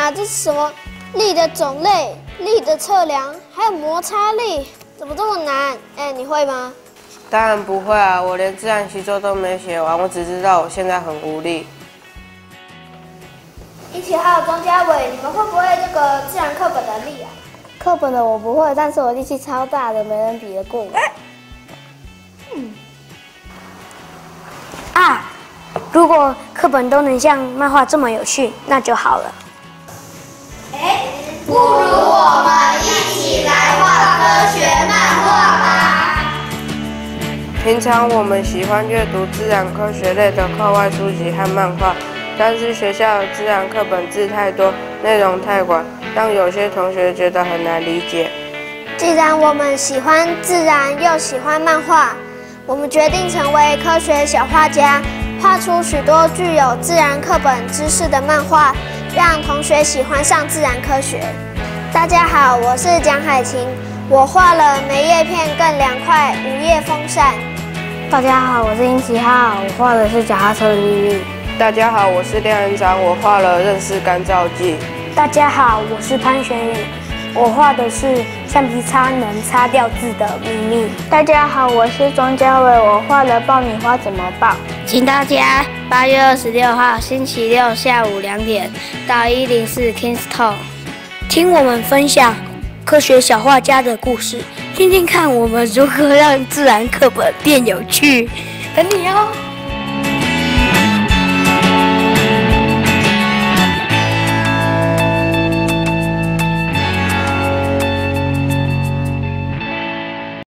啊，这是什么力的种类、力的测量，还有摩擦力，怎么这么难？哎，你会吗？ 当然不会啊，我连自然习作都没写完，我只知道我现在很无力。 一起还有庄家伟，你们会不会这个自然课本的力啊？ 课本的我不会，但是我力气超大的，没人比得过我。啊！如果课本都能像漫画这么有趣，那就好了。 不如我们一起来画科学漫画吧。 平常我们喜欢阅读自然科学类的课外书籍和漫画，但是学校的自然课本字太多，内容太广，让有些同学觉得很难理解。 既然我们喜欢自然又喜欢漫画，我们决定成为科学小画家，画出许多具有自然课本知识的漫画，让同学喜欢上自然科学。大家好，我是蒋海晴，我画了梅叶片更凉快，午夜风扇。 大家好，我是殷奇浩，我画的是脚踏车的秘密。 大家好，我是廖园长，我画了认识干燥剂。 大家好，我是潘玄宇，我画的是橡皮擦能擦掉字的秘密。 大家好，我是庄家伟，我画了爆米花怎么爆。 请大家8月26号星期六下午2点到104 Kings Talk， 听我们分享科学小画家的故事，听听看我们如何让自然课本变有趣。等你哦。